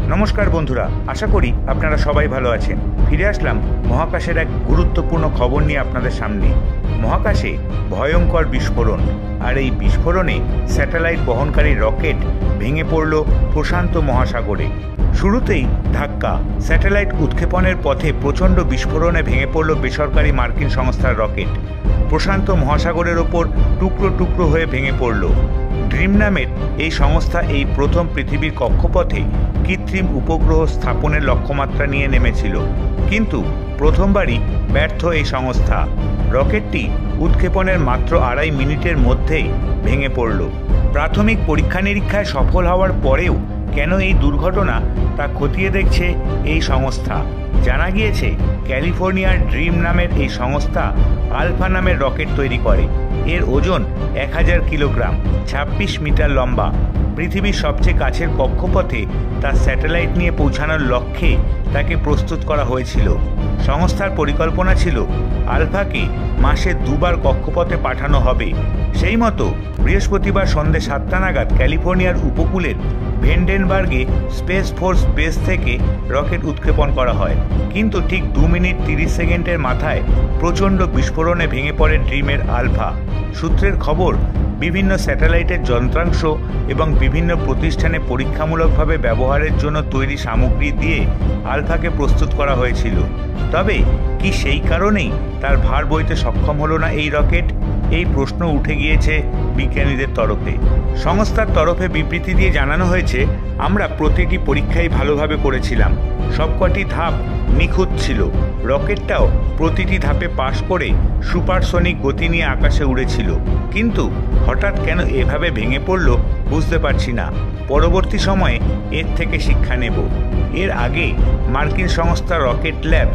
নমস্কার বন্ধুরা, আশা করি আপনারা সবাই ভালো আছেন। ফিরে আসলাম মহাকাশের এক গুরুত্বপূর্ণ খবর নিয়ে আপনাদের সামনে। মহাকাশে ভয়ঙ্কর বিস্ফোরণ, আর এই বিস্ফোরণে স্যাটেলাইট বহনকারী রকেট ভেঙে পড়ল প্রশান্ত মহাসাগরে। শুরুতেই ধাক্কা, স্যাটেলাইট উৎক্ষেপণের পথে প্রচণ্ড বিস্ফোরণে ভেঙে পড়ল বেসরকারি মার্কিন সংস্থার রকেট। প্রশান্ত মহাসাগরের ওপর টুকরো টুকরো হয়ে ভেঙে পড়ল। ড্রিম নামের এই সংস্থা এই প্রথম পৃথিবীর কক্ষপথে কৃত্রিম উপগ্রহ স্থাপনের লক্ষ্যমাত্রা নিয়ে নেমেছিল, কিন্তু প্রথমবারই ব্যর্থ এই সংস্থা। রকেটটি উৎক্ষেপণের মাত্র 2.5 মিনিটের মধ্যেই ভেঙে পড়ল। প্রাথমিক পরীক্ষা নিরীক্ষায় সফল হওয়ার পরেও কেন এই দুর্ঘটনা তা খতিয়ে দেখছে এই সংস্থা। জানা গিয়েছে, ক্যালিফোর্নিয়ার ড্রিম নামের এই সংস্থা আলফা নামের রকেট তৈরি করে। এর ওজন 1000 কিলোগ্রাম, 26 মিটার লম্বা। পৃথিবীর সবচেয়ে কাছের কক্ষপথে তার স্যাটেলাইট নিয়ে পৌঁছানোর লক্ষ্যে তাকে প্রস্তুত করা হয়েছিল। সংস্থার পরিকল্পনা ছিল আলফাকে মাসে 2 বার কক্ষপথে পাঠানো হবে। সেই মতো বৃহস্পতিবার সন্ধ্যে 7টা নাগাদ ক্যালিফোর্নিয়ার উপকূলের ভেন্ডেনবার্গে স্পেস ফোর্স বেস থেকে রকেট উৎক্ষেপণ করা হয়, কিন্তু ঠিক 2 মিনিট 30 সেকেন্ডের মাথায় প্রচণ্ড বিস্ফোরণে ভেঙে পড়ে ড্রিমের আলফা। সূত্রের খবর, বিভিন্ন স্যাটেলাইটের যন্ত্রাংশ এবং বিভিন্ন প্রতিষ্ঠানে পরীক্ষামূলকভাবে ব্যবহারের জন্য তৈরি সামগ্রী দিয়ে আলফাকে প্রস্তুত করা হয়েছিল। তবে কি সেই কারণেই তার ভার বইতে সক্ষম হলো না এই রকেট? এই প্রশ্ন উঠে গিয়েছে বিজ্ঞানীদের তরফে। সংস্থার তরফে বিবৃতি দিয়ে জানানো হয়েছে, আমরা প্রতিটি পরীক্ষাই ভালোভাবে করেছিলাম, সবকটি ধাপ নিখুঁত ছিল। রকেটটাও প্রতিটি ধাপে পাশ করে সুপারসনিক গতি নিয়ে আকাশে উড়েছিল, কিন্তু হঠাৎ কেন এভাবে ভেঙে পড়ল বুঝতে পারছি না। পরবর্তী সময়ে এর থেকে শিক্ষা নেব। এর আগে মার্কিন সংস্থা রকেট ল্যাব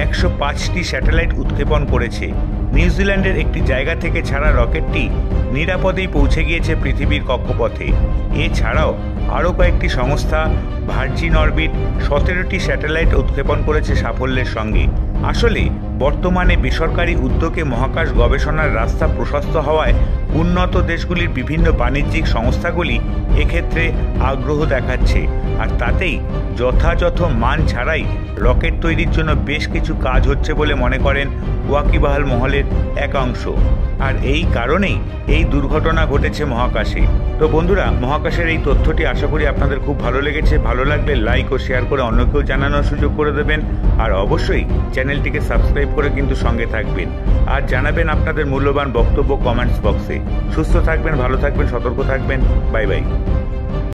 105টি স্যাটেলাইট উৎক্ষেপণ করেছে। নিউজিল্যান্ডের একটি জায়গা থেকে ছাড়া রকেটটি নিরাপদেই পৌঁছে গিয়েছে পৃথিবীর কক্ষপথে। এছাড়াও আরও কয়েকটি সংস্থা ভার্জিন অরবিট 17টি স্যাটেলাইট উৎক্ষেপণ করেছে সাফল্যের সঙ্গে। আসলে বর্তমানে বেসরকারি উদ্যোগে মহাকাশ গবেষণার রাস্তা প্রশস্ত হওয়ায় উন্নত দেশগুলির বিভিন্ন বাণিজ্যিক সংস্থাগুলি এক্ষেত্রে আগ্রহ দেখাচ্ছে, আর তাতেই যথাযথ মান ছাড়াই রকেট তৈরির জন্য বেশ কিছু কাজ হচ্ছে বলে মনে করেন ওয়াকিবহাল মহলের একাংশ। আর এই কারণেই এই দুর্ঘটনা ঘটেছে মহাকাশে। তো বন্ধুরা, মহাকাশের এই তথ্যটি আশা করি আপনাদের খুব ভালো লেগেছে। ভালো লাগলে লাইক ও শেয়ার করে অন্যকেও জানানোর সুযোগ করে দেবেন, আর অবশ্যই চ্যানেলটিকে সাবস্ক্রাইব করে কিন্তু সঙ্গে থাকবেন। আর জানাবেন আপনাদের মূল্যবান বক্তব্য কমেন্টস বক্সে। সুস্থ থাকবেন, ভালো থাকবেন, সতর্ক থাকবেন। Bye by.